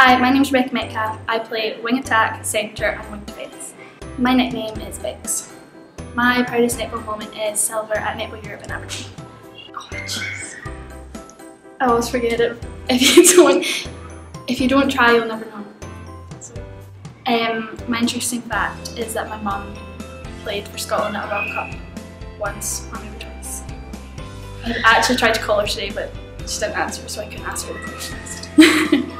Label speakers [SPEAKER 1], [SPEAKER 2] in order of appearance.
[SPEAKER 1] Hi, my name is Rebecca Metcalfe. I play wing attack, centre and wing defence. My nickname is Biggs. My proudest netball moment is silver at Netball Europe in Aberdeen. Oh jeez. I always forget it. If you don't try, you'll never know. My interesting fact is that my mum played for Scotland at a World Cup once, or maybe twice. I actually tried to call her today, but she didn't answer, so I couldn't ask her the question.